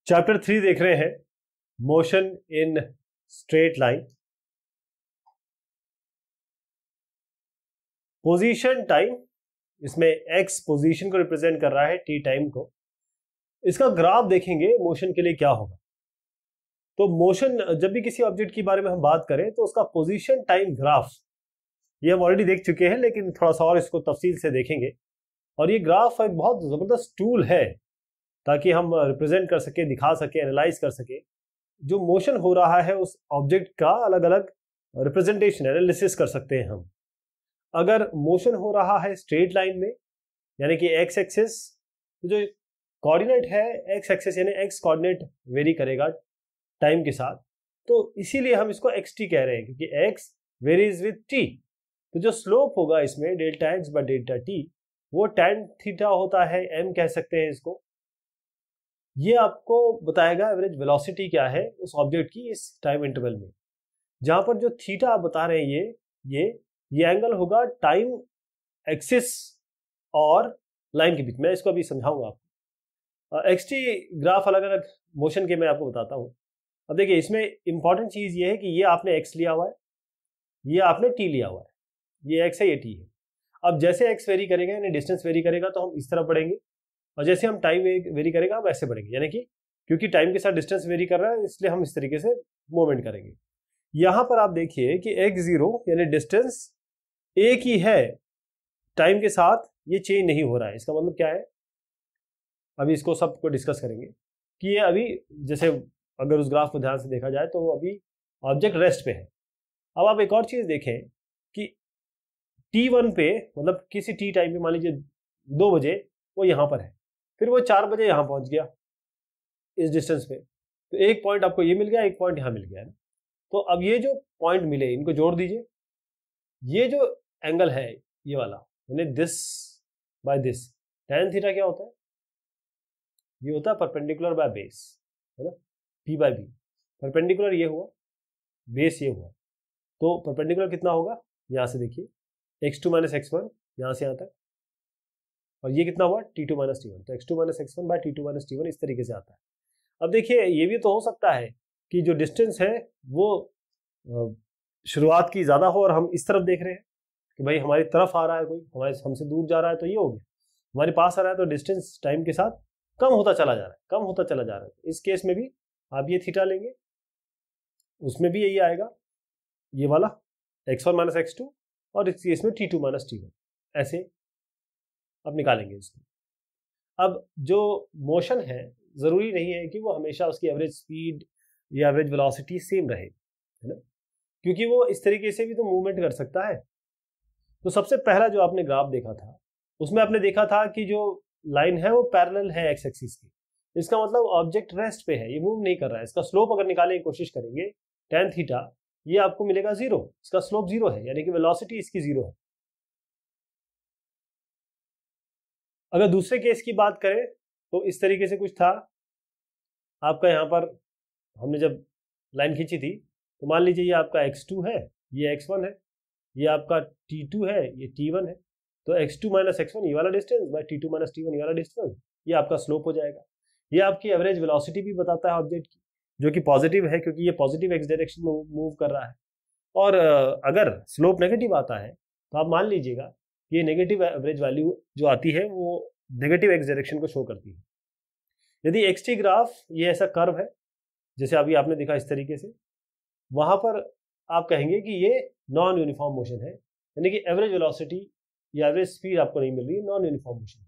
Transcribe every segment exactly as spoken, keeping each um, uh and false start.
Chapter three देख रहे हैं, motion in straight line. Position time, इसमें एक्स पोजीशन को रिप्रेजेंट कर रहा है, टी टाइम को। इसका ग्राफ देखेंगे मोशन के लिए क्या होगा। तो मोशन, जब भी किसी ऑब्जेक्ट के बारे में हम बात करें तो उसका पोजीशन टाइम ग्राफ, ये हम ऑलरेडी देख चुके हैं लेकिन थोड़ा सा और इसको तफसील से देखेंगे। और ये ग्राफ एक बहुत जबरदस्त टूल है ताकि हम रिप्रेजेंट कर सके, दिखा सके, एनालाइज कर सके जो मोशन हो रहा है उस ऑब्जेक्ट का। अलग अलग रिप्रेजेंटेशन, एनालिसिस कर सकते हैं हम। अगर मोशन हो रहा है स्ट्रेट लाइन में, यानी कि एक्स एक्सिस, तो जो कोऑर्डिनेट है एक्स एक्सिस यानी एक्स कोऑर्डिनेट वेरी करेगा टाइम के साथ, तो इसीलिए हम इसको एक्स टी कह रहे हैं क्योंकि एक्स वेरीज विद टी। तो जो स्लोप होगा इसमें delta x by delta t, वो टैन थीटा होता है, एम कह सकते हैं इसको। ये आपको बताएगा एवरेज वेलोसिटी क्या है उस ऑब्जेक्ट की इस टाइम इंटरवल में। जहां पर जो थीटा आप बता रहे हैं ये ये ये एंगल होगा टाइम एक्सिस और लाइन के बीच में। इसको अभी समझाऊंगा आपको। एक्स टी ग्राफ अलग अलग मोशन के मैं आपको बताता हूं। अब देखिए, इसमें इंपॉर्टेंट चीज ये है कि ये आपने एक्स लिया हुआ है, ये आपने टी लिया हुआ है, ये एक्स है, ये टी है। अब जैसे एक्स वेरी करेगा यानी डिस्टेंस वेरी करेगा तो हम इस तरफ बढ़ेंगे, और जैसे हम टाइम वेरी करेगा हम ऐसे बढ़ेंगे, यानी कि क्योंकि टाइम के साथ डिस्टेंस वेरी कर रहा है इसलिए हम इस तरीके से मूवमेंट करेंगे। यहां पर आप देखिए कि एक्स जीरो यानी डिस्टेंस एक ही है, टाइम के साथ ये चेंज नहीं हो रहा है। इसका मतलब क्या है, अभी इसको सबको डिस्कस करेंगे कि ये अभी, जैसे अगर उस ग्राफ को ध्यान से देखा जाए तो अभी ऑब्जेक्ट रेस्ट पे है। अब आप एक और चीज देखें कि टी वन पे, मतलब किसी टी टाइम पे, मान लीजिए दो बजे वो यहां पर है, फिर वो चार बजे यहां पहुंच गया इस डिस्टेंस पे, तो एक पॉइंट आपको ये मिल गया, एक पॉइंट यहां मिल गया है। तो अब ये जो पॉइंट मिले इनको जोड़ दीजिए। ये जो एंगल है ये वाला, यानी this by this, tan theta क्या होता है, ये होता है परपेंडिकुलर बाय बेस, है ना, p बाय बी। परपेंडिकुलर ये हुआ, बेस ये हुआ, तो परपेंडिकुलर कितना होगा, यहां से देखिए x two minus x one, यहां से यहां तक, और ये कितना हुआ t two minus t one, तो x two minus x one by t two minus t one, इस तरीके से आता है। अब देखिए, ये भी तो हो सकता है कि जो डिस्टेंस है वो शुरुआत की ज्यादा हो और हम इस तरफ देख रहे हैं कि भाई हमारी तरफ आ रहा है कोई, हमारे हमसे दूर जा रहा है तो ये हो गया, हमारे पास आ रहा है तो डिस्टेंस टाइम के साथ कम होता चला जा रहा है, कम होता चला जा रहा है। इस केस में भी आप ये थीटा लेंगे, उसमें भी यही आएगा, ये वाला x one minus x two, और इस केस में t two minus t one, ऐसे अब निकालेंगे इसको। अब जो मोशन है जरूरी नहीं है कि वो हमेशा उसकी एवरेज स्पीड या एवरेज वेलोसिटी सेम रहे, है ना, क्योंकि वो इस तरीके से भी तो मूवमेंट कर सकता है। तो सबसे पहला जो आपने ग्राफ देखा था उसमें आपने देखा था कि जो लाइन है वो पैरेलल है एक्स एक्सिस की। इसका मतलब ऑब्जेक्ट रेस्ट पे है, ये मूव नहीं कर रहा है। इसका स्लोप अगर निकालने की कोशिश करेंगे tan थीटा, ये आपको मिलेगा जीरो, इसका स्लोप जीरो है, यानी कि वेलोसिटी इसकी जीरो है। अगर दूसरे केस की बात करें तो इस तरीके से कुछ था आपका, यहाँ पर हमने जब लाइन खींची थी तो मान लीजिए ये आपका एक्स टू है, ये एक्स वन है, ये आपका टी टू है, ये टी वन है, तो x two minus x one ये वाला distance by t two minus t one ये वाला डिस्टेंस, ये आपका स्लोप हो जाएगा। ये आपकी एवरेज वेलोसिटी भी बताता है ऑब्जेक्ट की, जो कि पॉजिटिव है क्योंकि ये पॉजिटिव एक्स डायरेक्शन में मूव कर रहा है। और अगर स्लोप नेगेटिव आता है तो आप मान लीजिएगा ये नेगेटिव एवरेज वैल्यू जो आती है वो नेगेटिव एक्स डायरेक्शन को शो करती है। यदि एक्स टी ग्राफ ये ऐसा कर्व है जैसे अभी आपने देखा इस तरीके से, वहां पर आप कहेंगे कि ये नॉन यूनिफॉर्म मोशन है, यानी कि एवरेज वेलोसिटी या एवरेज स्पीड आपको नहीं मिल रही है, नॉन यूनिफॉर्म मोशन।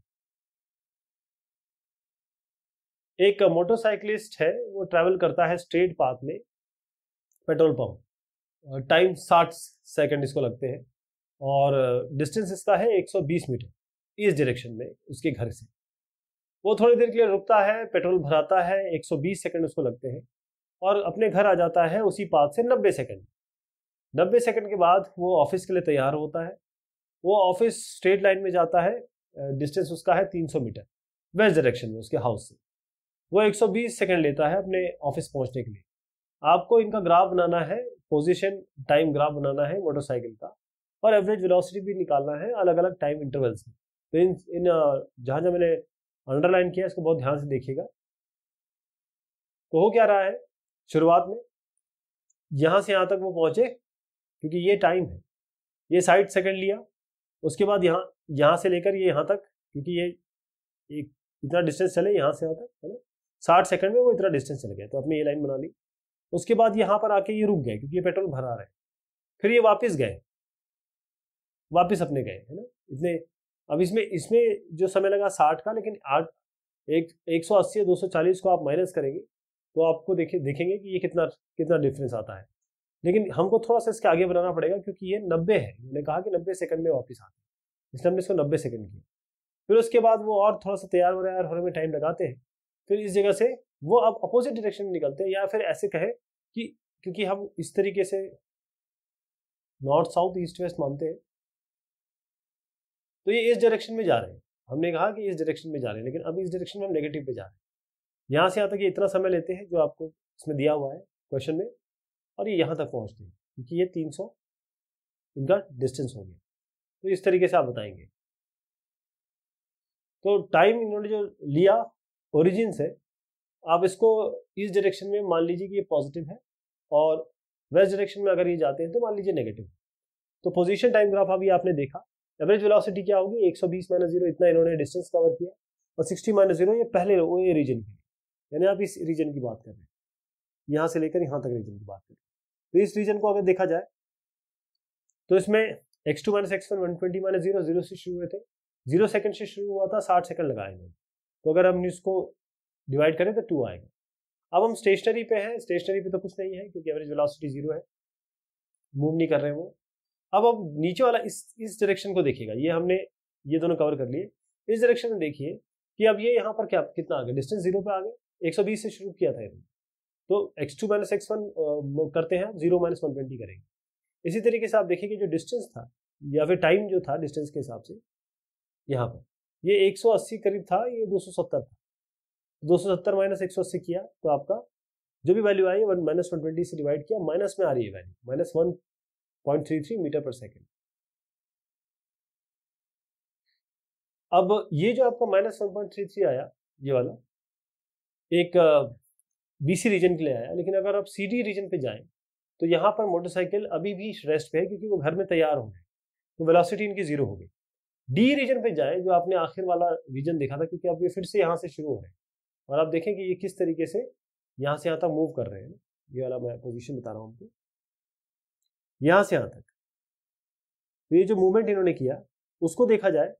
एक मोटरसाइकिलिस्ट है, वो ट्रैवल करता है स्ट्रेट पाथ में पेट्रोल पंप, टाइम साठ सेकंड इसको लगते हैं, और डिस्टेंस इसका है एक सौ बीस मीटर इस डायरेक्शन में उसके घर से। वो थोड़ी देर के लिए रुकता है, पेट्रोल भराता है, एक सौ बीस सेकंड उसको लगते हैं, और अपने घर आ जाता है उसी पाथ से नब्बे सेकंड। नब्बे सेकंड के बाद वो ऑफिस के लिए तैयार होता है। वो ऑफिस स्ट्रेट लाइन में जाता है, डिस्टेंस उसका है तीन सौ मीटर वेस्ट डायरेक्शन में उसके हाउस से। वो एक सौ बीस सेकंड लेता है अपने ऑफिस पहुंचने के लिए। आपको इनका ग्राफ बनाना है, पोजीशन टाइम ग्राफ बनाना है मोटरसाइकिल का, और एवरेज वेलोसिटी भी निकालना है अलग अलग टाइम इंटरवल्स में। तो इन इन जहां जहां मैंने अंडरलाइन किया इसको बहुत ध्यान से देखिएगा। तो हो क्या रहा है, शुरुआत में यहां से यहां तक वो पहुंचे, क्योंकि ये टाइम है, ये साठ सेकंड लिया, उसके बाद यहाँ यहाँ से लेकर ये यहाँ तक, क्योंकि ये एक इतना डिस्टेंस चले यहाँ से यहाँ तक, है ना, साठ सेकंड में वो इतना डिस्टेंस चल गया, तो आपने ये लाइन बना ली। उसके बाद यहाँ पर आके ये रुक गए क्योंकि ये पेट्रोल भरा रहा है, फिर ये वापस गए, वापस अपने गए, है ना, इतने। अब इसमें इसमें जो समय लगा साठ का, लेकिन आठ एक एक सौ अस्सी दो सौ चालीस को आप माइनस करेंगे तो आपको देखे देखेंगे कि ये कितना कितना डिफरेंस आता है। लेकिन हमको थोड़ा सा इसके आगे बनाना पड़ेगा, क्योंकि ये नब्बे है, मैंने कहा कि नब्बे सेकंड में वापस आता है, इसलिए हमने इसको नब्बे सेकंड किया। फिर उसके बाद वो और थोड़ा सा तैयार हो रहा होने में टाइम लगाते हैं, फिर इस जगह से वो अब अपोजिट डायरेक्शन में निकलते हैं, या फिर ऐसे कहे कि क्योंकि हम इस तरीके से नॉर्थ साउथ ईस्ट वेस्ट मानते हैं, तो ये इस डायरेक्शन में जा रहे हैं, हमने कहा कि इस डायरेक्शन में जा रहे हैं, लेकिन अब इस डायरेक्शन में हम नेगेटिव पे जा रहे हैं। यहाँ से यहाँ तक ये इतना समय लेते हैं जो आपको इसमें दिया हुआ है क्वेश्चन में, और ये यहाँ तक पहुँचते हैं क्योंकि ये तीन सौ इनका डिस्टेंस हो गया। तो इस तरीके से आप बताएंगे। तो टाइम इन्होंने जो लिया ओरिजिन से, आप इसको इस डायरेक्शन में मान लीजिए कि ये पॉजिटिव है, और वेस्ट डायरेक्शन में अगर ये जाते हैं तो मान लीजिए नेगेटिव। तो पोजीशन टाइम ग्राफ अभी आपने देखा, एवरेज वेलोसिटी क्या होगी, एक सौ बीस माइनस जीरो, इतना इन्होंने डिस्टेंस कवर किया, और साठ माइनस जीरो ये पहले वो ये रीजन की, यानी आप इस रीजन की बात कर रहे हैं, यहाँ से लेकर यहाँ तक रीजन की बात कर रहे हैं। तो इस रीजन को अगर देखा जाए तो इसमें x two minus x one one twenty minus zero, zero से शुरू हुए थे, जीरो सेकंड से शुरू हुआ था, साठ सेकंड लगाए इन्होंने, तो अगर हम इसको डिवाइड करें तो टू आएगा। अब हम स्टेशनरी पे हैं, स्टेशनरी पे तो कुछ नहीं है क्योंकि एवरेज वेलोसिटी जीरो है, मूव नहीं कर रहे हैं वो। अब अब नीचे वाला इस इस डायरेक्शन को देखिएगा, ये हमने ये दोनों कवर कर लिए, इस डायरेक्शन में देखिए कि अब ये यहाँ पर क्या कितना आ गया, डिस्टेंस जीरो पे आ गया, एक सौ बीस से शुरू किया था इन्होंने, तो x two minus x one करते हैं, जीरो माइनस वन ट्वेंटी करेंगे। इसी तरीके से आप देखिए कि जो डिस्टेंस था या फिर टाइम जो था डिस्टेंस के हिसाब से, यहाँ पर ये एक सौ अस्सी करीब था, ये दो सौ सत्तर था, दो सौ सत्तर माइनस एक सौ अस्सी किया तो आपका जो भी वैल्यू आई वन माइनस वन ट्वेंटी से डिवाइड किया, माइनस में आ रही है value, minus one point three three meter per second. अब ये जो आपका minus one point three three आया, ये वाला एक बीसी रीजन के लिए आया, लेकिन अगर आप सीडी रीजन पे जाएं तो यहाँ पर मोटरसाइकिल अभी भी रेस्ट पे है क्योंकि वो घर में तैयार हो गए, तो वेलोसिटी इनकी जीरो हो गई। डी रीजन पे जाए, जो आपने आखिर वाला रीजन देखा था, क्योंकि अब ये फिर से यहाँ से शुरू हो रहे हैं, और आप देखें कि ये किस तरीके से यहाँ से यहाँ तक मूव कर रहे हैं, ये वाला मैं पोजीशन बता रहा हूँ आपको, यहाँ से यहाँ तक। तो ये जो मूवमेंट इन्होंने किया उसको देखा जाए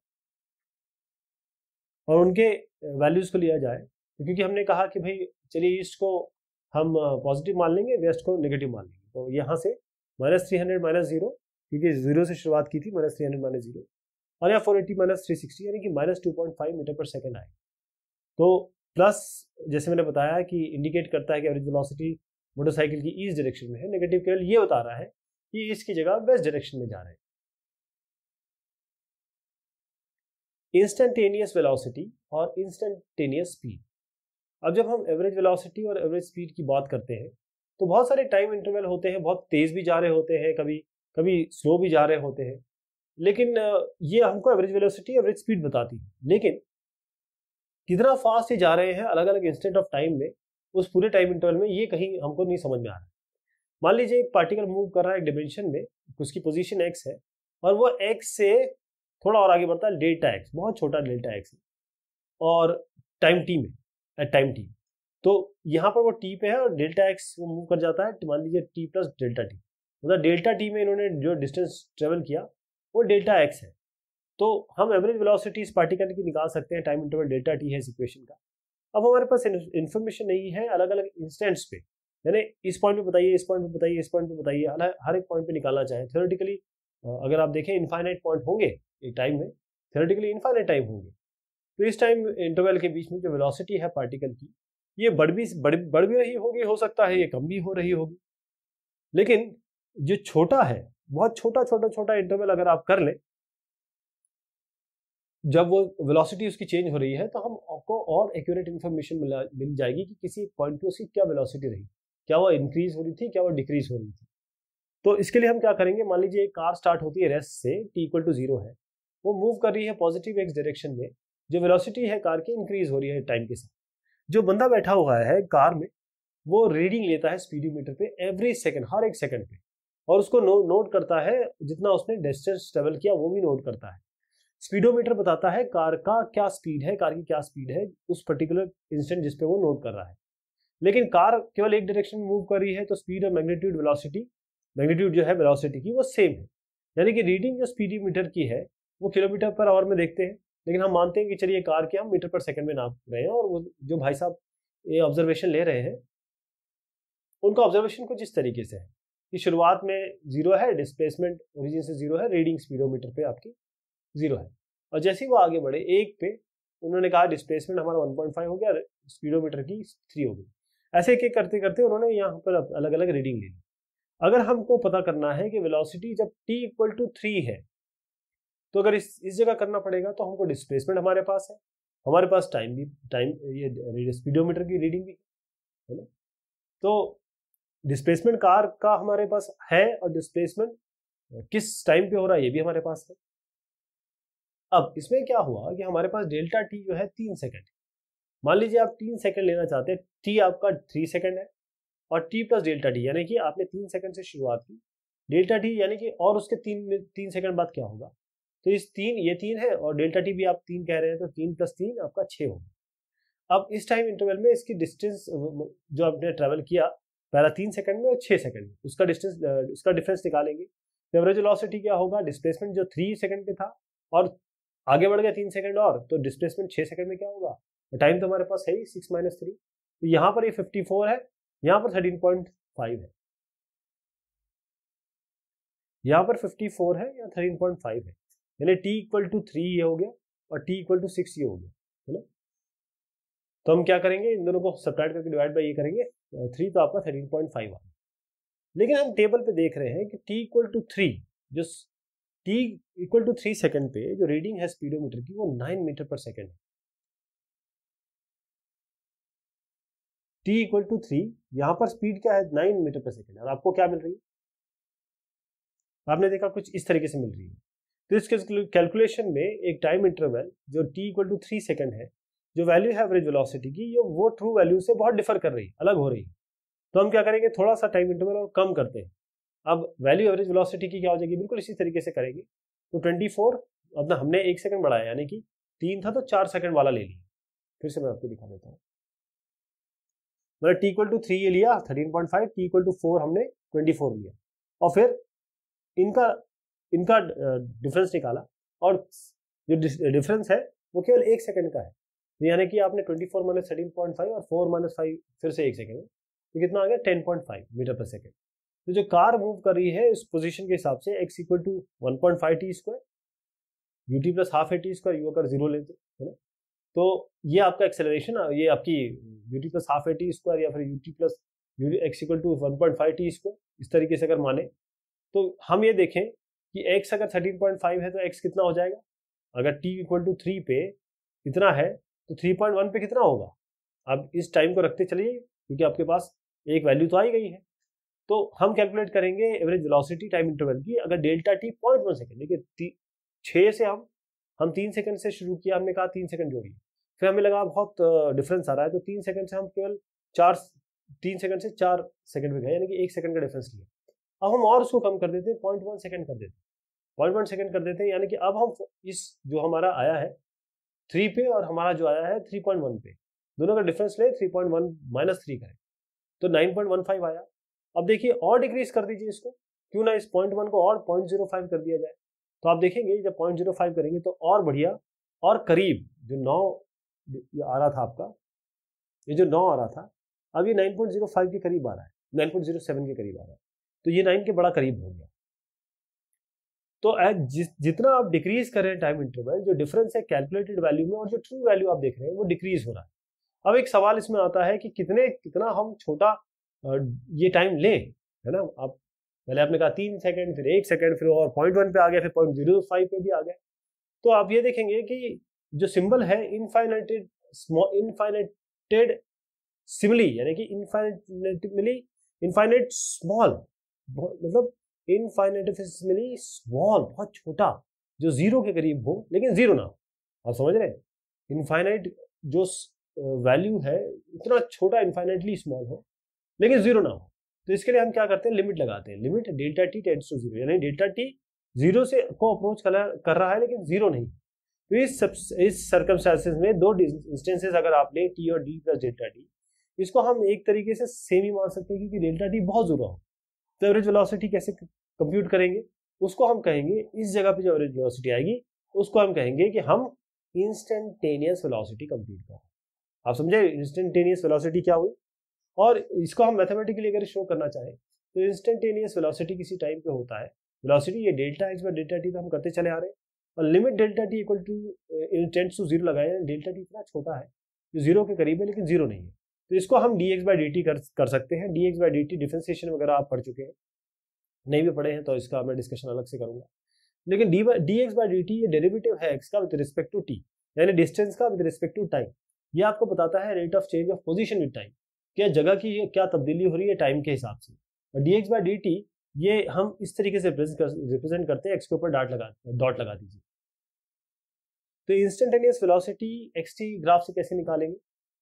और उनके वैल्यूज को लिया जाए, क्योंकि हमने कहा कि भाई चलिए ईस्ट को हम पॉजिटिव मान लेंगे, वेस्ट को नेगेटिव मान लेंगे, तो यहाँ से minus three hundred minus zero, क्योंकि जीरो से शुरुआत की थी, minus three hundred minus zero, और यहाँ four eighty minus three sixty, यानी कि minus two point five metre per second आए। तो प्लस जैसे मैंने बताया कि इंडिकेट करता है कि एवरेज वेलोसिटी मोटरसाइकिल की ईस्ट डायरेक्शन में है, नेगेटिव केवल ये बता रहा है कि ईस्ट की जगह वेस्ट डायरेक्शन में जा रहे हैं। इंस्टेंटेनियस वेलोसिटी और इंस्टेंटेनियस स्पीड। अब जब हम एवरेज वेलोसिटी और एवरेज स्पीड की बात करते हैं तो बहुत सारे टाइम इंटरवल होते हैं, बहुत तेज भी जा रहे होते हैं, कभी कभी स्लो भी जा रहे होते हैं, लेकिन ये हमको एवरेज वेलोसिटी एवरेज स्पीड बताती है, लेकिन कितना फास्ट ये जा रहे हैं अलग अलग इंस्टेंट ऑफ टाइम में, उस पूरे टाइम इंटरवल में, ये कहीं हमको नहीं समझ में आ रहा है। मान लीजिए एक पार्टिकल मूव कर रहा है एक डिमेंशन में, उसकी पोजीशन एक्स है, और वो एक्स से थोड़ा और आगे बढ़ता है डेल्टा एक्स, बहुत छोटा डेल्टा एक्स है, और टाइम टी में, एट टाइम टी, तो यहाँ पर वो टी पे है और डेल्टा एक्स वो मूव कर जाता है, मान लीजिए टी प्लस डेल्टा टी, मतलब डेल्टा टी में इन्होंने जो डिस्टेंस ट्रेवल किया वो डेल्टा एक्स है। तो हम एवरेज वेलोसिटी इस पार्टिकल की निकाल सकते हैं, टाइम इंटरवल डेल्टा टी है इस इक्वेशन का। अब हमारे पास इन्फॉर्मेशन नहीं है अलग अलग इंस्टेंट्स पे, यानी इस पॉइंट पे बताइए, इस पॉइंट पे बताइए, इस पॉइंट पे बताइए, हर एक पॉइंट पे निकालना चाहे। थ्योरेटिकली अगर आप देखें इनफाइनाइट पॉइंट होंगे एक टाइम में, थ्योरेटिकली इनफाइनाइट टाइम होंगे, तो इस टाइम इंटरवल के बीच में जो वेलोसिटी है पार्टिकल की, ये बढ़ भी बढ़, बढ़ भी रही होगी, हो सकता है ये कम भी हो रही होगी, लेकिन जो छोटा है, बहुत छोटा छोटा छोटा इंटरवल अगर आप कर लें, जब वो वेलोसिटी उसकी चेंज हो रही है, तो हम आपको और एक्यूरेट इन्फॉर्मेशन मिल जाएगी कि किसी पॉइंट पे उसकी क्या वेलोसिटी रही, क्या वो इंक्रीज हो रही थी, क्या वो डिक्रीज हो रही थी। तो इसके लिए हम क्या करेंगे, मान लीजिए एक कार स्टार्ट होती है रेस्ट से, टी इक्वल टू जीरो है, वो मूव कर रही है पॉजिटिव एक्स डायरेक्शन में, जो वेलोसिटी है कार की इंक्रीज हो रही है टाइम के साथ। जो बंदा बैठा हुआ है कार में, वो रीडिंग लेता है स्पीडोमीटर पे एवरी सेकंड, हर एक सेकंड पे, और उसको नो, नोट करता है, जितना उसने डिस्टेंस ट्रेवल किया वो भी नोट करता है। स्पीडोमीटर बताता है कार का क्या स्पीड है, कार की क्या स्पीड है उस पर्टिकुलर इंस्टेंट जिस पे वो नोट कर रहा है। लेकिन कार केवल एक डायरेक्शन में मूव कर रही है, तो स्पीड और मैग्नीट्यूड वेलोसिटी मैग्नीट्यूड जो है वेलोसिटी की वो सेम है, यानी कि रीडिंग जो स्पीडोमीटर की है वो किलोमीटर पर आवर में देखते हैं, लेकिन हम मानते हैं कि चलिए कार की हम मीटर पर सेकंड में नाप रहे हैं, और वो जो भाई साहब ये ऑब्जर्वेशन ले रहे हैं उनका ऑब्जर्वेशन कुछ इस तरीके से है कि शुरुआत में जीरो है, डिस्प्लेसमेंट ओरिजिन से जीरो है, रीडिंग स्पीडोमीटर पे आपकी जीरो है, और जैसे ही वो आगे बढ़े एक पे उन्होंने कहा डिस्प्लेसमेंट हमारा वन पॉइंट फाइव हो गया, स्पीडोमीटर की थ्री हो गई। ऐसे एक एक करते करते उन्होंने यहाँ पर अलग अलग रीडिंग ले ली। अगर हमको पता करना है कि वेलोसिटी जब t इक्वल टू थ्री है, तो अगर इस इस जगह करना पड़ेगा तो हमको डिस्प्लेसमेंट हमारे पास है, हमारे पास टाइम भी टाइम ये स्पीडोमीटर की रीडिंग भी है ना, तो डिस्प्लेसमेंट कार का हमारे पास है और डिस्प्लेसमेंट किस टाइम पे हो रहा है ये भी हमारे पास है। अब इसमें क्या हुआ कि हमारे पास डेल्टा टी जो है तीन सेकंड, मान लीजिए आप तीन सेकंड लेना चाहते हैं, टी आपका थ्री सेकंड है और टी प्लस डेल्टा टी, यानी कि आपने तीन सेकंड से शुरुआत की, डेल्टा टी यानी कि और उसके तीन तीन सेकंड बाद क्या होगा, तो इस तीन ये तीन है और डेल्टा टी भी आप तीन कह रहे हैं, तो तीन प्लस तीन आपका छः होगा। अब इस टाइम इंटरवल में इसकी डिस्टेंस जो आपने ट्रेवल किया पहला तीन सेकंड में और छः सेकंड में, उसका डिस्टेंस उसका डिफरेंस निकालेंगे, तो एवरेज वेलोसिटी क्या होगा, डिस्प्लेसमेंट जो थ्री सेकंड पे था और आगे बढ़ गया तीन सेकंड और, तो डिस्प्लेसमेंट छः सेकंड में क्या होगा, टाइम तो हमारे पास है ही सिक्स माइनस थ्री, तो यहाँ पर ये फिफ्टी फोर है, यहाँ पर थर्टीन पॉइंट फाइव है, यहाँ पर फिफ्टी फोर है, यहाँ थर्टीन पॉइंट फाइव है, यानी t इक्वल टू थ्री ये हो गया और t इक्वल टू सिक्स ये हो गया, है ना। तो हम क्या करेंगे, इन दोनों को सब्ट्रैक्ट करके डिवाइड बाय ये करेंगे, थ्री तो आपका थर्टीन पॉइंट फाइव आ गया। लेकिन हम टेबल पे देख रहे हैं कि t इक्वल टू थ्री, जो t equal to three second पे जो रीडिंग है स्पीडोमीटर की वो नाइन मीटर पर सेकेंड है। t इक्वल टू थ्री, यहाँ पर स्पीड क्या है, नाइन मीटर पर सेकेंड, और आपको क्या मिल रही है, आपने देखा कुछ इस तरीके से मिल रही है। तो इसके कैलकुलेशन में एक टाइम इंटरवल जो t equal to three second है, जो वैल्यू है एवरेज वेलोसिटी की, ये वो ट्रू वैल्यू से बहुत डिफर कर रही है, अलग हो रही है। तो हम क्या करेंगे, थोड़ा सा टाइम इंटरवल और कम करते हैं। अब वैल्यू एवरेज वेलोसिटी की क्या हो जाएगी, बिल्कुल इसी तरीके से करेंगे। तो ट्वेंटी फोर, अपना हमने एक सेकंड बढ़ाया, यानी कि तीन था तो चार सेकंड वाला ले लिया। फिर से मैं आपको दिखा देता हूँ, मतलब टी इक्वल टू थ्री ये लिया thirteen point five, t equal to four हमने ट्वेंटी फोर लिया, और फिर इनका इनका डिफरेंस निकाला, और जो डिफरेंस है वो केवल एक सेकंड का है, तो यानी कि आपने twenty four minus thirteen point five और फोर माइनस फाइव फिर से एक सेकंड है, तो कितना आ गया ten point five metre per second. तो जो कार मूव कर रही है इस पोजीशन के हिसाब से x equal to one point five t square, u t plus half a t square, u अगर जीरो लेते है ना, तो ये आपका एक्सेलरेशन, ये आपकी u t plus half a t square या फिर u t plus u x equal to one point five t square, इस तरीके से अगर माने, तो हम ये देखें कि x अगर थर्टीन पॉइंट फाइव है तो x कितना हो जाएगा, अगर t इक्वल टू थ्री पे कितना है तो थ्री पॉइंट वन पे कितना होगा। अब इस टाइम को रखते चलिए, क्योंकि आपके पास एक वैल्यू तो आई गई है, तो हम कैलकुलेट करेंगे एवरेज वेलोसिटी टाइम इंटरवल की। अगर delta t point one second, देखिए छः से हम हम तीन सेकंड से शुरू किया, हमने कहा तीन सेकंड जोड़िए, फिर हमें लगा बहुत डिफरेंस आ रहा है, तो तीन सेकंड से हम केवल चार तीन सेकंड से चार सेकंड में गए, यानी कि एक सेकंड का डिफरेंस लिया। अब हम और उसको कम कर देते हैं, पॉइंट वन सेकंड कर देते हैं, पॉइंट वन सेकंड कर देते हैं, यानी कि अब हम इस जो हमारा आया है थ्री पे और हमारा जो आया है थ्री पॉइंट वन पे, दोनों का डिफरेंस ले, three point one minus three करें तो नाइन पॉइंट वन फाइव आया। अब देखिए और डिक्रीज कर दीजिए इसको, क्यों ना इस पॉइंट वन को और पॉइंट जीरो फाइव कर दिया जाए, तो आप देखेंगे जब पॉइंट जीरो फाइव करेंगे तो और बढ़िया और करीब जो नौ आ रहा था आपका, ये जो नौ आ रहा था अब ये नाइन पॉइंट जीरो फाइव के करीब आ रहा है, नाइन पॉइंट जीरो सेवन के करीब आ रहा है, तो ये नाइन के बड़ा करीब हो गया। तो जि, जितना आप डिक्रीज कर रहे हैं टाइम इंटरवल, जो डिफरेंस है कैलकुलेटेड वैल्यू में और जो ट्रू वैल्यू आप देख रहे हैं वो डिक्रीज हो रहा है। अब एक सवाल इसमें आता है कि कितने कितना हम छोटा ये टाइम लें, है ना। आप पहले आपने कहा तीन सेकंड, फिर एक सेकंड, फिर और पॉइंट वन पे आ गया, फिर पॉइंट जीरो फाइव पे भी आ गया। तो आप ये देखेंगे कि जो सिंबल है इनफाइनाइटेड स्मॉल इनफाइनाइटेड सिमिली, यानी कि इनफाइनाइटली इनफाइनाइट स्मॉल, मतलब इनफाइनाइटेफिसिमली स्मॉल, बहुत छोटा, जो जीरो के करीब हो लेकिन जीरो ना हो। आप समझ रहे हैं, इनफाइनाइट जो वैल्यू है इतना छोटा, इनफाइनाइटली स्मॉल हो लेकिन जीरो ना हो। तो इसके लिए हम क्या करते हैं, लिमिट लगाते हैं, limit delta t tends to zero, यानी डेल्टा टी जीरो से को अप्रोच कर, कर रहा है लेकिन जीरो नहीं। तो इस सब इस सर्कमस्टेंसेस में दो इंस्टेंसेस अगर आप लें टी और डी प्लस डेल्टा टी, इसको हम एक तरीके से सेम ही मान सकते हैं क्योंकि डेल्टा टी बहुत जीरो हो। तो एवरेज वेलोसिटी कैसे कंप्यूट करेंगे, उसको हम कहेंगे, इस जगह पे जो एवरेज वेलोसिटी आएगी उसको हम कहेंगे कि हम इंस्टेंटेनियस वेलोसिटी कंप्यूट कर रहे हैं। आप समझे इंस्टेंटेनियस वेलोसिटी क्या हुई। और इसको हम मैथमेटिकली अगर शो करना चाहें तो इंस्टेंटेनियस वेलोसिटी किसी टाइम पे होता है, वेलोसिटी ये delta x by delta t तो हम करते चले आ रहे हैं, और limit delta t equal to tends to zero लगाए, डेल्टा टी इतना छोटा है जो जीरो के करीब है लेकिन जीरो नहीं है। तो इसको हम d x by d t कर, कर सकते हैं। D x by d t differentiation वगैरह आप पढ़ चुके हैं, नहीं भी पढ़े हैं तो इसका मैं डिस्कशन अलग से करूंगा। लेकिन d d x by d t ये डेरिवेटिव है एक्स का विद रिस्पेक्ट टू टी, यानी डिस्टेंस का विद रिस्पेक्ट टू टाइम। ये आपको बताता है rate of change of position with time, क्या जगह की क्या तब्दीली हो रही है टाइम के हिसाब से। और d x by d t ये हम इस तरीके से रिप्रेजेंट करते हैं, एक्स के ऊपर डॉट लगा डॉट लगा दीजिए। तो instantaneous velocity x t graph से कैसे निकालेंगे।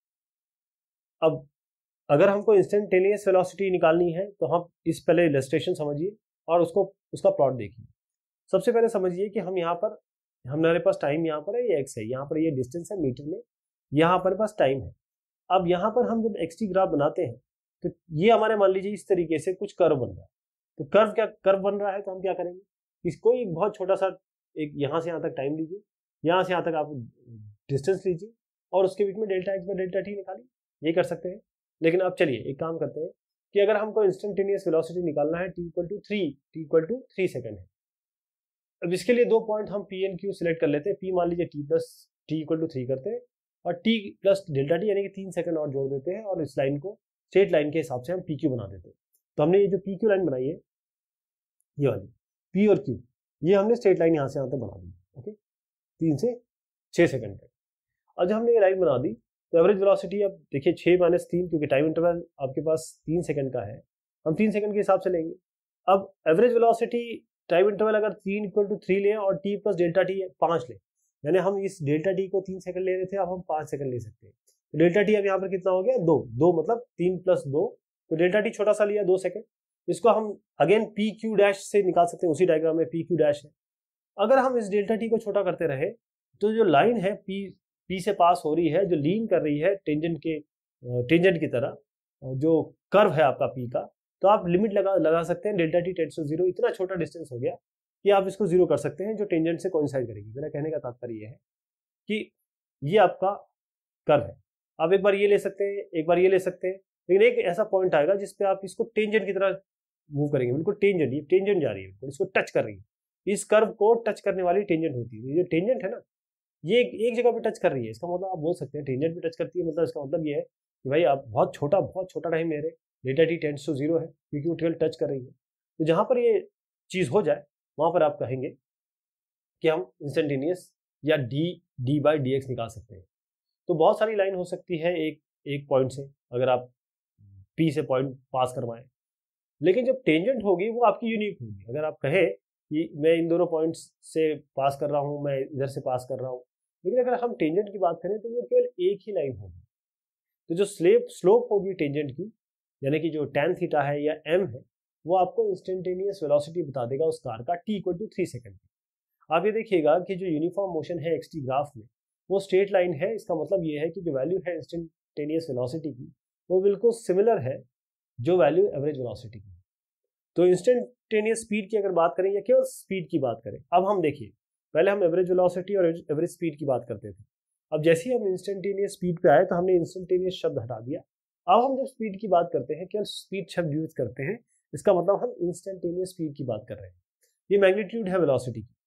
अब अगर हमको इंस्टेंटेनियस वेलोसिटी निकालनी है तो हम इस पहले इलस्ट्रेशन समझिए और उसको उसका प्लॉट देखिए। सबसे पहले समझिए कि हम यहाँ पर, हमारे पास टाइम यहाँ पर है, ये एक्स है, यहाँ पर ये डिस्टेंस है मीटर में, यहाँ पर पास टाइम है। अब यहाँ पर हम जब एक्स टी ग्राफ बनाते हैं तो ये हमारे मान लीजिए इस तरीके से कुछ कर्व बन रहा है। तो कर्व क्या कर्व बन रहा है तो हम क्या करेंगे, इसको एक बहुत छोटा सा एक यहाँ से यहाँ तक टाइम लीजिए, यहाँ से यहाँ तक आप डिस्टेंस लीजिए और उसके बीच में delta x by delta t निकालिए, ये कर सकते हैं। लेकिन अब चलिए एक काम करते हैं कि अगर हमको इंस्टेंटेनियस वेलोसिटी निकालना है t equal to three t equal to three second है। अब इसके लिए दो पॉइंट हम पी एन क्यू सिलेक्ट कर लेते हैं। पी मान लीजिए t plus t equal to three करते हैं और टी प्लस डेल्टा टी यानी कि तीन सेकंड और जोड़ देते हैं और इस लाइन को स्ट्रेट लाइन के हिसाब से हम पी क्यू बना देते हैं। तो हमने ये जो पी क्यू लाइन बनाई है ये वाली पी और क्यू, ये हमने स्ट्रेट लाइन यहाँ से यहाँ तक बना दी, ओके, तीन से छः सेकंड तक। और जब हमने ये लाइन बना दी तो एवरेज वेलोसिटी अब देखिए छः माइनस तीन, क्योंकि टाइम इंटरवल आपके पास तीन सेकंड का है, हम तीन सेकंड के हिसाब से लेंगे। अब एवरेज वेलोसिटी टाइम इंटरवल अगर तीन इक्वल टू थ्री लें और टी प्लस डेल्टा टी पाँच लें, यानी हम इस डेल्टा टी को तीन सेकंड ले रहे थे, अब हम पाँच सेकंड ले सकते हैं। तो डेल्टा टी अब यहाँ पर कितना हो गया, दो दो मतलब तीन प्लस दो, तो डेल्टा टी छोटा सा लिया दो सेकंड। इसको हम अगेन पी क्यू डैश से निकाल सकते हैं, उसी डायग्राम में पी क्यू डैश है। अगर हम इस डेल्टा टी को छोटा करते रहे तो जो लाइन है पी पी से पास हो रही है, जो लीन कर रही है टेंजेंट के टेंजेंट की तरह, जो कर्व है आपका पी का, तो आप लिमिट लगा लगा सकते हैं delta t tends to zero. इतना छोटा डिस्टेंस हो गया कि आप इसको जीरो कर सकते हैं, जो टेंजेंट से कोइंसाइड करेगी। मेरा कहने का तात्पर्य ये है कि ये आपका कर्व है, आप एक बार ये ले सकते हैं, एक बार ये ले सकते हैं, लेकिन एक ऐसा पॉइंट आएगा जिसपे आप इसको टेंजेंट की तरह मूव करेंगे, बिल्कुल टेंजेंट, ये टेंजेंट जा रही है, इसको टच कर रही है, इस कर्व को टच करने वाली टेंजेंट होती है। ये जो टेंजेंट है ना, ये एक, एक जगह पे टच कर रही है, इसका मतलब आप बोल सकते हैं टेंजेंट पे टच करती है, मतलब इसका मतलब ये है कि भाई आप बहुत छोटा बहुत छोटा टाइम ले रहे, delta t tends to zero है क्योंकि वो ट्वेल्व टच कर रही है। तो जहां पर ये चीज हो जाए वहां पर आप कहेंगे कि हम इंस्टेंटेनियस या d d by d x निकाल सकते हैं। तो बहुत सारी लाइन हो सकती है एक एक पॉइंट से, अगर आप पी से पॉइंट पास करवाएं, लेकिन जब टेंजेंट होगी वो आपकी यूनिक होगी। अगर आप कहें कि मैं इन दोनों पॉइंट्स से पास कर रहा हूं, मैं इधर से पास कर रहा हूं, लेकिन अगर हम टेंजेंट की बात करें तो वो केवल एक ही लाइन होगी। तो जो स्लेप स्लोप होगी टेंजेंट की, यानी कि जो टैन थीटा है या एम है, वो आपको इंस्टेंटेनियस वेलोसिटी बता देगा उस कार का t equal to three second. आप ये देखिएगा कि जो यूनिफॉर्म मोशन है एक्स टी ग्राफ में वो स्ट्रेट लाइन है। इसका मतलब ये है कि जो वैल्यू है इंस्टेंटेनियस वेलोसिटी की वो बिल्कुल सिमिलर है जो वैल्यू एवरेज वेलोसिटी की। तो इंस्टेंटेनियस स्पीड की अगर बात करें या केवल स्पीड की बात करें, अब हम देखिए पहले हम एवरेज वेलोसिटी और एवरेज स्पीड की बात करते थे। अब जैसे ही हम इंस्टेंटेनियस स्पीड पे आए तो हमने इंस्टेंटेनियस शब्द हटा दिया। अब हम जब स्पीड की बात करते हैं, केवल स्पीड शब्द यूज करते हैं, इसका मतलब हम इंस्टेंटेनियस स्पीड की बात कर रहे हैं। ये मैग्नीट्यूड है वेलोसिटी की,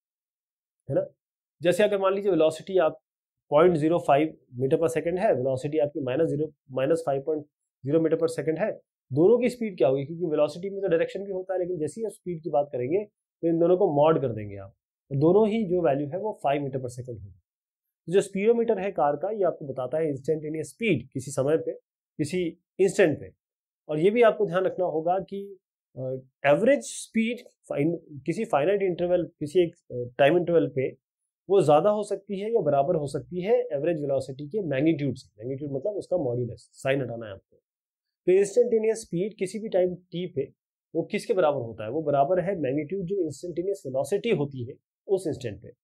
है ना। जैसे अगर मान लीजिए वेलोसिटी आप point zero five metre per second है, वेलोसिटी आपकी minus zero minus five point zero meter per second है, दोनों की स्पीड क्या होगी, क्योंकि वेलोसिटी में तो डायरेक्शन भी होता है, लेकिन जैसे ही आप स्पीड की बात करेंगे तो इन दोनों को मॉड कर देंगे आप, तो दोनों ही जो वैल्यू है वो फाइव मीटर पर सेकंड होगी। जो स्पीडोमीटर है कार का, ये आपको बताता है इंस्टेंटेनियस स्पीड किसी समय पे, किसी इंस्टेंट पे। और ये भी आपको ध्यान रखना होगा कि एवरेज स्पीड किसी फाइनाइट इंटरवल, किसी एक टाइम इंटरवल पे वो ज़्यादा हो सकती है या बराबर हो सकती है एवरेज वेलोसिटी के मैग्नीट्यूड से। मैग्नीट्यूड मतलब उसका मॉड्यूलस, साइन हटाना है आपको। तो इंस्टेंटेनियस स्पीड किसी भी टाइम टी पे वो किसके बराबर होता है, वो बराबर है मैग्नीट्यूड जो इंस्टेंटेनियस वेलोसिटी होती है उस इंस्टेंट पे।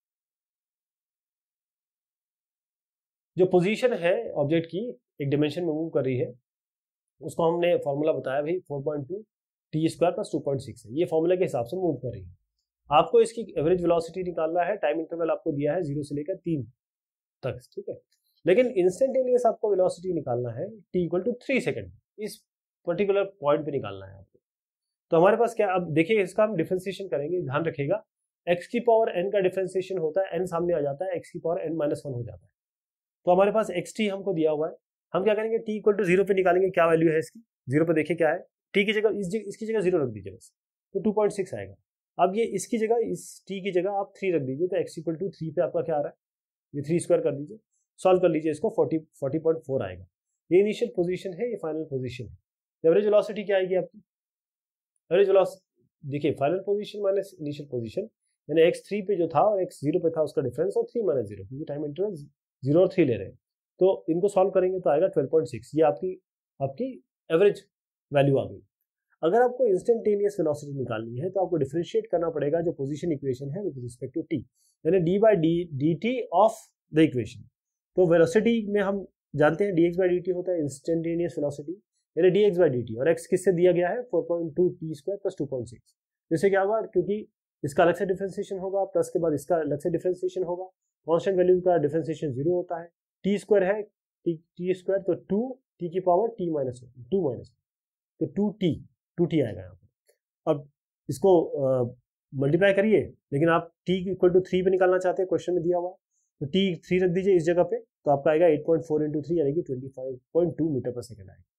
जो पोजीशन है ऑब्जेक्ट की एक डिमेंशन में मूव कर रही है उसको हमने फॉर्मूला बताया भाई four point two t square plus two point six है, ये फॉर्मूला के हिसाब से मूव कर रही है। आपको इसकी एवरेज वेलोसिटी निकालना है, टाइम इंटरवल आपको दिया है जीरो से लेकर तीन तक, ठीक है। लेकिन इंस्टेंटेनियस आपको वेलोसिटी निकालना है t equal to three second, इस पर्टिकुलर पॉइंट पे निकालना है आपको। तो हमारे पास क्या, अब देखिए इसका हम डिफरेंशिएशन करेंगे, ध्यान रखिएगा x की पावर n का डिफरेंशिएशन होता है, n सामने आ जाता है, x की पावर n माइनस वन हो जाता है। तो हमारे पास xt हमको दिया हुआ है, हम क्या करेंगे t इक्वल टू जीरो पे निकालेंगे, क्या वैल्यू है इसकी, जीरो पे देखिए क्या है, t की जगह इस जगह इसकी जगह जीरो रख दीजिए बस, तो टू पॉइंट सिक्स आएगा। अब ये इसकी जगह इस t की जगह आप थ्री रख दीजिए, तो x इक्वल टू थ्री पे आपका क्या आ रहा है, ये थ्री स्क्वायर कर दीजिए, सॉल्व कर लीजिए इसको, फोर्टी फोर्टी पॉइंट फोर आएगा। ये इनिशियल पोजीशन है, ये फाइनल पोजीशन है। एवरेज वेलोसिटी क्या आएगी आपकी, एवरेज वेलोसिटी देखिए final position minus initial position, यानी एक्स थ्री पे जो था और एक्स जीरो पे था उसका डिफरेंस, और थ्री माइनस जीरो, क्योंकि टाइम इंटरवल जीरो और थ्री ले रहे हैं, तो इनको सॉल्व करेंगे तो आएगा ट्वेल्व पॉइंट सिक्स। ये आपकी आपकी एवरेज वैल्यू आ गई। अगर आपको इंस्टेंटेनियस वेलोसिटी निकालनी है तो आपको डिफरेंशिएट करना पड़ेगा जो पोजीशन इक्वेशन है विद रिस्पेक्ट टू टी, यानी d by d d t of the equation. तो वेलोसिटी में हम जानते हैं dx बाई डी टी होता है इंस्टेंटेनियस वेलोसिटी, यानी dx बाई डी टी, और x किससे दिया गया है four point two t square plus two point six. जैसे क्या होगा, क्योंकि इसका अलग से डिफरेंशिएशन होगा प्लस के बाद इसका अलग से डिफरेंशिएशन होगा, कांस्टेंट वैल्यू का डिफरेंशिएशन जीरो होता है, टी स्क्वायर है टी टी स्क्वायर, तो टू टी की power t minus one, two minus तो टू टी टू टी आएगा यहाँ पर। अब इसको मल्टीप्लाई करिए, लेकिन आप t इक्वल टू थ्री पे निकालना चाहते हैं, क्वेश्चन में दिया हुआ है, तो t थ्री रख दीजिए इस जगह पे, तो आपका आएगा eight point four into three यानी कि twenty five point two meter per second आएगा।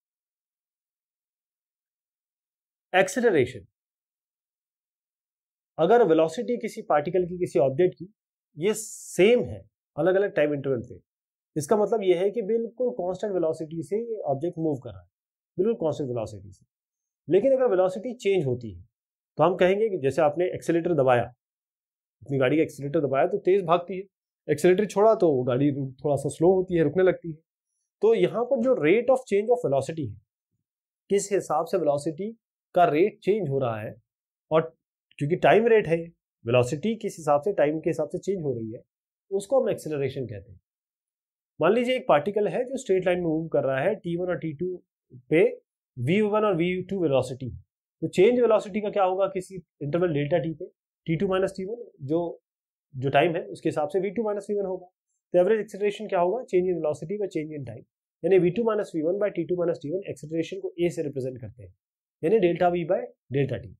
एक्सेलरेशन, अगर वेलोसिटी किसी पार्टिकल की किसी ऑब्जेक्ट की ये सेम है अलग अलग टाइम इंटरवल पे, इसका मतलब ये है कि बिल्कुल कांस्टेंट वेलोसिटी से ये ऑब्जेक्ट मूव कर रहा है, बिल्कुल कांस्टेंट वेलोसिटी से। लेकिन अगर वेलोसिटी चेंज होती है तो हम कहेंगे कि जैसे आपने एक्सेलेरेटर दबाया, अपनी गाड़ी का एक्सेलेरेटर दबाया तो तेज भागती है, एक्सेलेरेटर छोड़ा तो गाड़ी थोड़ा सा स्लो होती है, रुकने लगती है। तो यहाँ पर जो rate of change of velocity है, किस हिसाब से वेलोसिटी का रेट चेंज हो रहा है, और क्योंकि टाइम रेट है, वेलोसिटी किस हिसाब से टाइम के हिसाब से चेंज हो रही है, उसको हम एक्सेलरेशन कहते हैं। मान लीजिए एक पार्टिकल है जो स्ट्रेट लाइन में मूव कर रहा है, टी वन और टी टू पे वी वन और वी टू वेलोसिटी, तो चेंज वेलोसिटी का क्या होगा किसी इंटरवल डेल्टा टी पे, t two minus t one जो जो टाइम है उसके हिसाब से v two minus v one होगा। तो एवरेज एक्सेलरेशन क्या होगा, change in velocity by change in time, यानी v two minus v one by t two minus t one. Acceleration को ए से रिप्रेजेंट करते हैं, यानी delta v by delta t.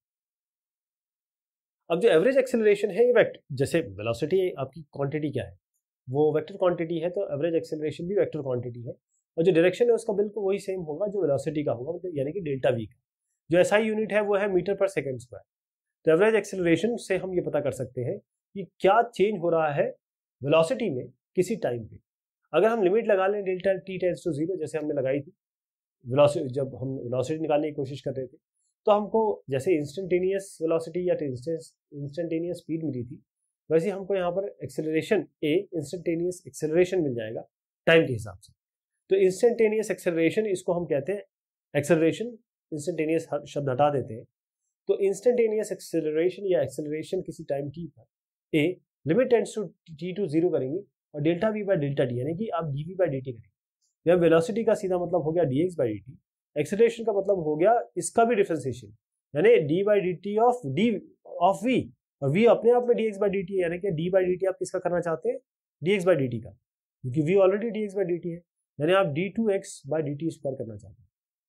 अब जो एवरेज एक्सेलरेशन है ये वेक्टर, जैसे वेलोसिटी आपकी क्वांटिटी क्या है वो वेक्टर क्वांटिटी है, तो एवरेज एक्सेलरेशन भी वेक्टर क्वांटिटी है, और जो डायरेक्शन है उसका बिल्कुल वही सेम होगा जो वेलोसिटी का होगा, मतलब यानी कि डेल्टा वी का। जो एसआई यूनिट है वो है मीटर पर सेकंड स्क्वायर। तो एवरेज एक्सेलरेशन से हम ये पता कर सकते हैं कि क्या चेंज हो रहा है वेलोसिटी में किसी टाइम पे। अगर हम लिमिट लगा लें delta t tends to zero, जैसे हमने लगाई थी वेलोसिटी, जब हम वेलोसिटी निकालने की कोशिश कर रहे थे, तो हमको जैसे इंस्टेंटेनियस वेलोसिटी या इंस्टेंटेनियस स्पीड मिली थी, वैसे हमको यहाँ पर एक्सेलरेशन ए इंस्टेंटेनियस एक्सेलरेशन मिल जाएगा टाइम के हिसाब से। तो इंस्टेंटेनियस एक्सेलरेशन, इसको हम कहते हैं एक्सेलरेशन, इंस्टेंटेनियस शब्द हटा देते हैं, तो इंस्टेंटेनियस एक्सेलरेशन या एक्सेलरेशन किसी टाइम टी पर a limit tends to t to zero करेंगे, और delta v by delta t, यानी कि आप d v by d t करेंगे। यह वेलोसिटी का सीधा मतलब हो गया d x by d t, acceleration का मतलब हो गया इसका भी डिफरेंशिएशन, यानी d by d t of d of v, और वी अपने आप में D x by d t है, यानी कि डी बाई डी टी आप किसका करना चाहते हैं, d x by d t का, क्योंकि v already d x by d t है, यानी आप d two x by d t square करना चाहते हैं।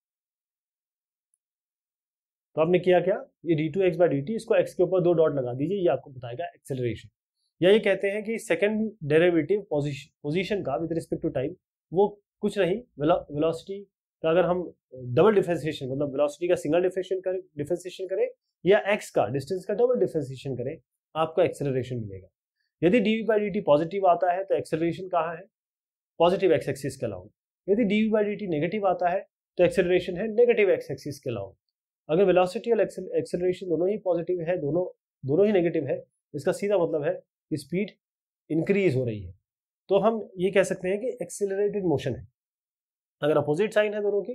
तो आपने किया क्या, ये d two x by d t, इसको एक्स के ऊपर दो डॉट लगा दीजिए, ये आपको बताएगा एक्सेलरेशन। या ये कहते हैं कि सेकंड डेरिवेटिव पोजीशन पोजीशन का विद रिस्पेक्ट टू टाइम, वो कुछ नहीं, वेलोसिटी का अगर हम डबल डिफरेंशिएशन, मतलब वेलोसिटी का सिंगल डिफरेंशिएशन करें डिफरेंशिएशन करें या एक्स का डिस्टेंस का डबल डिफरेंशिएशन करें, आपको एक्सेलरेशन मिलेगा। यदि d v by d t positive आता है तो एक्सेलरेशन कहाँ है, पॉजिटिव एक्स एक्सिस के अलाउंग। यदि d v by d t negative आता है तो एक्सेलरेशन है नेगेटिव एक्स एक्सिस के अलाउंग। अगर वेलोसिटी और एक्सेलरेशन दोनों ही पॉजिटिव है, दोनों दोनों ही नेगेटिव है, इसका सीधा मतलब है कि स्पीड इंक्रीज हो रही है, तो हम ये कह सकते हैं कि एक्सेलरेटेड मोशन है। अगर अपोजिट साइन है दोनों की तो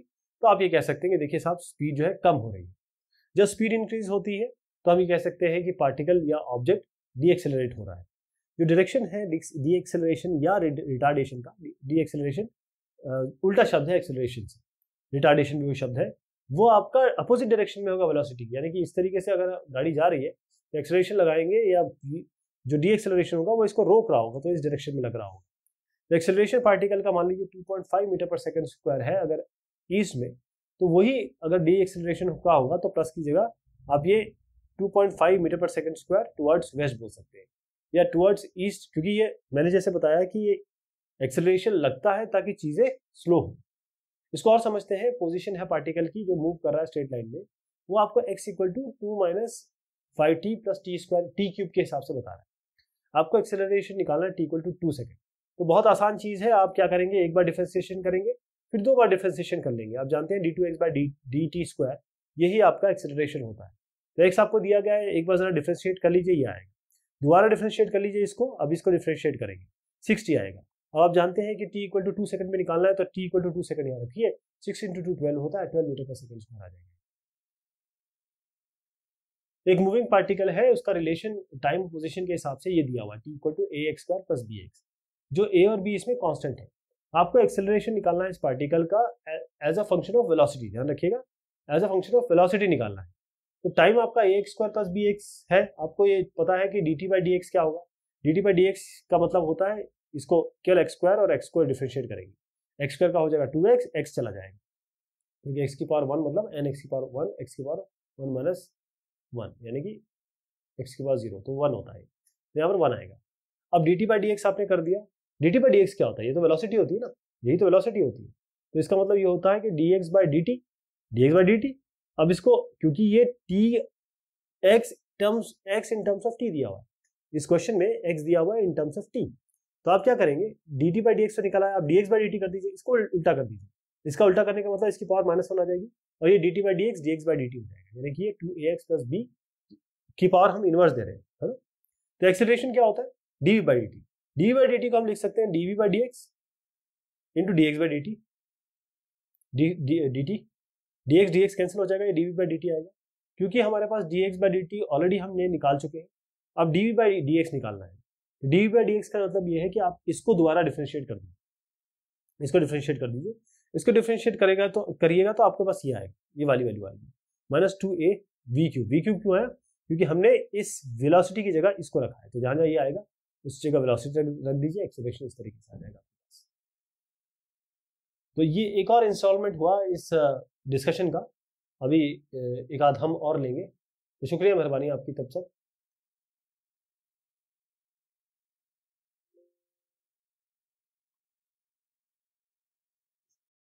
तो आप ये कह सकते हैं कि देखिए साहब स्पीड जो है कम हो रही है। जब स्पीड इंक्रीज होती है तो हम ये कह सकते हैं कि पार्टिकल या ऑब्जेक्ट डी एक्सेलरेट हो रहा है। जो डायरेक्शन है डी एक्सेलरेशन या रिटार्डेशन का, डी एक्सेलरेशन उल्टा शब्द है एक्सेलरेशन से, रिटार्डेशन भी वो शब्द है, वो आपका अपोजिट डायरेक्शन में होगा वेलोसिटी, यानी कि इस तरीके से अगर गाड़ी जा रही है तो एक्सेलरेशन लगाएंगे या जो डी एक्सेलरेशन होगा वो इसको रोक रहा होगा, तो इस डायरेक्शन में लग रहा होगा। तो एक्सेलरेशन पार्टिकल का मान लीजिए two point five metre per second square है अगर ईस्ट में, तो वही अगर डी एक्सेलरेशन का होगा तो प्लस की जगह आप ये two point five metre per second square towards west बोल सकते हैं या टुवर्ड्स ईस्ट, क्योंकि ये मैंने जैसे बताया कि ये एक्सेलरेशन लगता है ताकि चीजें स्लो हो। इसको और समझते हैं, पोजीशन है पार्टिकल की जो मूव कर रहा है स्ट्रेट लाइन में, वो आपको x equal to two minus five t plus t square t cube के हिसाब से बता रहा है। आपको एक्सेलरेशन निकालना है t equal to two second. तो बहुत आसान चीज है, आप क्या करेंगे, एक बार डिफरेंशिएशन करेंगे फिर दो बार डिफरेंशिएशन कर लेंगे। आप जानते हैं d two x by d d t square, यही आपका एक्सेलरेशन होता है। तो एक्स आपको दिया गया है, एक बार जरा डिफरेंशिएट कर लीजिए, ये आएगा। दोबारा डिफरेंशिएट कर लीजिए इसको, अब इसको डिफरेंशिएट करेंगे, सिक्सटी आएगा। अब आप जानते हैं कि t equal to two second में निकालना है, तो t equal to two second यहाँ रखिए, सिक्स इंटू टू ट्वेल्व होता है, twelve metre per second square आ जाएगा। एक मूविंग पार्टिकल है, उसका रिलेशन टाइम पोजीशन के हिसाब से ये दिया हुआ है, t equal to a x square plus b x, जो a और b इसमें कांस्टेंट है। आपको एक्सेलरेशन निकालना है इस पार्टिकल का as a function of velocity, ध्यान रखिएगा, as a function of velocity निकालना है। तो टाइम आपका a x square plus b x है, आपको ये पता है कि d t by d x क्या होगा। D t by d x का मतलब होता है, इसको केवल एक्स स्क्वायर और एक्स को डिफरेंशिएट करेंगे, एक्स स्क्वायर का हो जाएगा टू एक्स, एक्स चला जाएगा क्योंकि एक्स की पावर वन मतलब एन एक्स की पावर वन, एक्स की पावर वन माइनस वन यानी कि एक्स की पावर जीरो, तो वन होता है, तो यहाँ पर वन आएगा। अब d t by d x आपने कर दिया, d t by d x क्या होता है, ये तो वेलोसिटी होती है ना, यही तो वेलोसिटी होती है। तो इसका मतलब ये होता है कि d x by d t, d x by d t. अब इसको क्योंकि ये t x terms x in terms of t दिया हुआ है, इस क्वेश्चन में एक्स दिया हुआ है इन टर्म्स ऑफ टी, तो आप क्या करेंगे, d t by d x तो निकाला है, आप d x by d t कर दीजिए, इसको उल्टा कर दीजिए। इसका उल्टा करने का मतलब इसकी पावर माइनस वन आ जाएगी और ये d t by d x d x by d t हो जाएगा, यानी कि ये two a x plus b की पावर हम इनवर्स दे रहे हैं, है ना। तो एक्सेलरेशन क्या होता है, d v by d t, d v by d t को हम लिख सकते हैं d v by d x into d x by d t, d d t d x d x cancel हो जाएगा, ये d v by d t आएगा, क्योंकि हमारे पास d x by d t already हमने निकाल चुके हैं। अब d v by d x निकालना है, d v by d x का मतलब ये है कि आप इसको दोबारा डिफरेंशिएट कर दीजिए, इसको डिफरेंशिएट कर दीजिए, इसको डिफरेंशिएट करेगा तो करिएगा तो आपके पास ये आएगा, ये वाली वैल्यू आएगी minus two a v cube. V cube क्यों आया, क्योंकि हमने इस वेलोसिटी की जगह इसको रखा है, तो जहां जहां ये आएगा उस जगह वेलोसिटी रख दीजिए, एक्सेलरेशन इस तरीके से आ जाएगा। तो ये एक और इंस्टॉलमेंट हुआ इस डिस्कशन का, अभी एक आध हम और लेंगे। तो शुक्रिया मेहरबानी आपकी तब सब।